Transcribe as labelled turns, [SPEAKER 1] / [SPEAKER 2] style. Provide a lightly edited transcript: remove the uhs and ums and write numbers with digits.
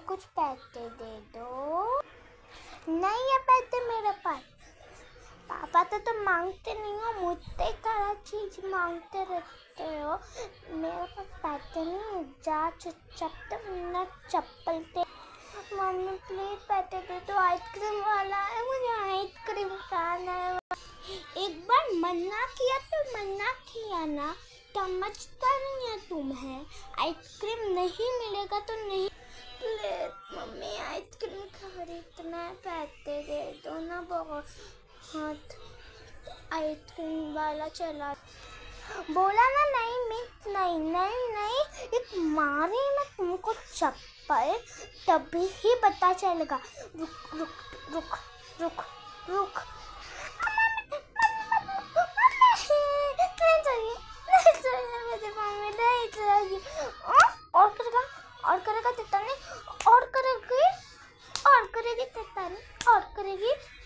[SPEAKER 1] कुछ पैसे दे दो। नहीं है पैसे मेरे पास। पापा तो तुम मांगते नहीं हो, मुझसे सारा चीज मांगते रहते हो। मेरे पास पैसे नहीं, जा चुपचाप तुम ना चप्पल से। मम्मी प्लीज पैसे दे दो, आइसक्रीम वाला है, मुझे आइसक्रीम खाना है। एक बार मना किया तो मना किया ना, समझता नहीं है तुम्हें। आइसक्रीम नहीं मिलेगा तो नहीं। प्लीज मम्मी आइसक्रीम खरीदना है, पैसे दे दो ना। बहुत आइसक्रीम वाला चला बोला ना, नहीं मिक्स नहीं नहीं नहीं, एक मारे ना तुमको चप्पल तभी ही पता चलेगा। रुक रुक रुक रुक रुक। और करेगा तितानी, और करेगी, और करेगी तितानी, और करेगी।